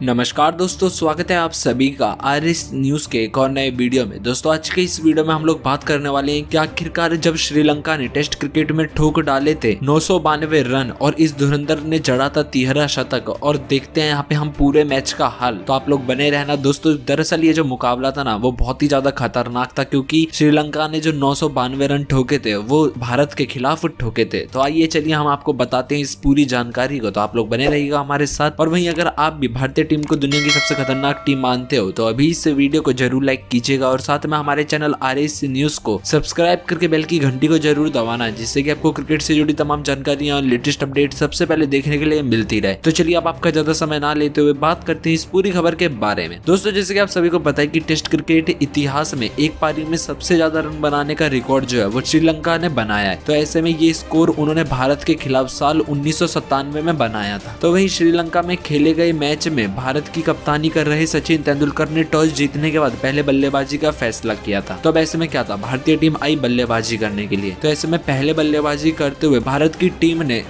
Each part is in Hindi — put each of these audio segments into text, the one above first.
नमस्कार दोस्तों, स्वागत है आप सभी का आरएस न्यूज के एक और नए वीडियो में। दोस्तों आज के इस वीडियो में हम लोग बात करने वाले हैं कि आखिरकार जब श्रीलंका ने टेस्ट क्रिकेट में ठोक डाले थे 992 रन और इस धुरंधर ने जड़ा था 13 शतक, और देखते हैं यहाँ पे हम पूरे मैच का हाल। तो आप लोग बने रहना दोस्तों। दरअसल ये जो मुकाबला था ना वो बहुत ही ज्यादा खतरनाक था, क्योंकि श्रीलंका ने जो 992 रन ठोके थे वो भारत के खिलाफ ठोके थे। तो आइए चलिए हम आपको बताते हैं इस पूरी जानकारी को। तो आप लोग बने रहिएगा हमारे साथ। और वहीं अगर आप भी भारतीय टीम को दुनिया की सबसे खतरनाक टीम मानते हो तो अभी इस वीडियो को जरूर लाइक कीजिएगा और साथ में हमारे चैनल आरएस न्यूज को सब्सक्राइब करके बेल की घंटी को जरूर दबाना, जिससे कि आपको क्रिकेट से जुड़ी तमाम जानकारियां और लेटेस्ट अपडेट सबसे पहले देखने के लिए मिलती रहे। तो चलिए अब आपका ज्यादा समय ना लेते हुए बात करते हैं इस पूरी खबर के बारे में। दोस्तों जैसे कि आप सभी को पता है कि टेस्ट क्रिकेट इतिहास में एक पारी में सबसे ज्यादा रन बनाने का रिकॉर्ड जो है वो श्रीलंका ने बनाया है। तो ऐसे में ये स्कोर उन्होंने भारत के खिलाफ साल 1997 में बनाया था। तो वहीं श्रीलंका में खेले गए मैच में भारत की कप्तानी कर रहे सचिन तेंदुलकर ने टॉस जीतने के बाद पहले बल्लेबाजी का फैसला किया था। तो अब ऐसे में क्या था, भारतीय टीम आई बल्लेबाजी करने के लिए। तो ऐसे में पहले बल्लेबाजी करते हुए भारत की टीम ने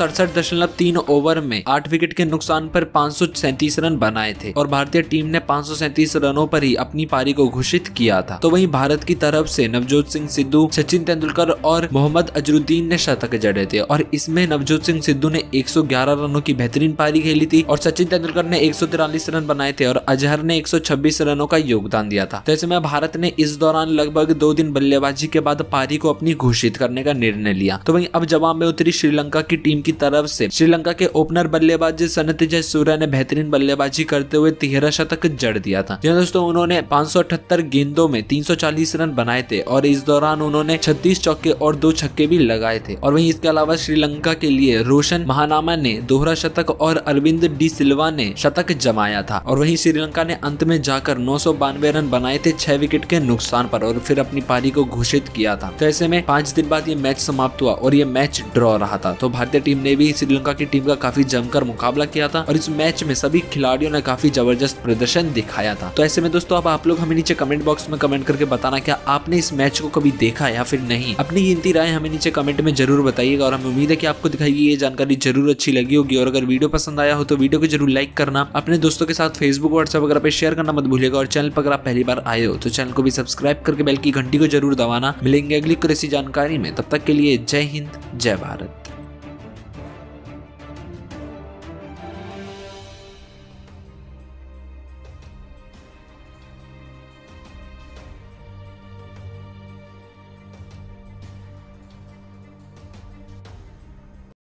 167.3 ओवर में 8 विकेट के नुकसान पर 537 रन बनाए थे और भारतीय टीम ने 537 रनों पर ही अपनी पारी को घोषित किया था। तो वहीं भारत की तरफ से नवजोत सिद्धू, सचिन तेंदुलकर और मोहम्मद अजहरुद्दीन ने शतक जड़े थे और इसमें नवजोत सिद्धू ने 111 रनों की बेहतरीन पारी खेली थी और सचिन तेंदुलकर ने 143 रन बनाए थे और अजहर ने 126 रनों का योगदान दिया था। तो ऐसे में भारत ने इस दौरान लगभग 2 दिन बल्लेबाजी के बाद पारी को अपनी घोषित करने का निर्णय लिया। तो वहीं अब जवाब में उतरी श्रीलंका की टीम की तरफ से श्रीलंका के ओपनर बल्लेबाज सनथ जयसूर्या ने बेहतरीन बल्लेबाजी करते हुए 13 शतक जड़ दिया था। दोस्तों उन्होंने 578 गेंदों में 340 रन बनाए थे और इस दौरान उन्होंने 36 चौके और 2 छक्के भी लगाए थे। और वहीं इसके अलावा श्रीलंका के लिए रोशन महानामा ने दोहरा शतक और अरविंद डी सिल्वा ने शतक जमाया था। और वहीं श्रीलंका ने अंत में जाकर 992 रन बनाए थे 6 विकेट के नुकसान पर और फिर अपनी पारी को घोषित किया था। तो ऐसे में 5 दिन बाद ये मैच समाप्त हुआ और ये मैच ड्रॉ रहा था। तो भारतीय टीम ने भी श्रीलंका की टीम का काफी जमकर मुकाबला किया था और इस मैच में सभी खिलाड़ियों ने काफी जबरदस्त प्रदर्शन दिखाया था। तो ऐसे में दोस्तों अब आप लोग हमें नीचे कमेंट बॉक्स में कमेंट करके बताना क्या आपने इस मैच को कभी देखा या फिर नहीं। अपनी कीमती राय हमें नीचे कमेंट में जरूर बताइएगा और हमें उम्मीद है कि आपको दिखाई ये जानकारी जरूर अच्छी लगी होगी। और अगर वीडियो पसंद आया हो तो वीडियो को जरूर लाइक करना, अपने दोस्तों के साथ फेसबुक व्हाट्सएप वगैरह पे शेयर करना मत भूलिएगा। और चैनल पर अगर आप पहली बार आए हो तो चैनल को भी सब्सक्राइब करके बेल की घंटी को जरूर दबाना। मिलेंगे अगली कुछ ऐसी जानकारी में, तब तक के लिए जय हिंद जय भारत।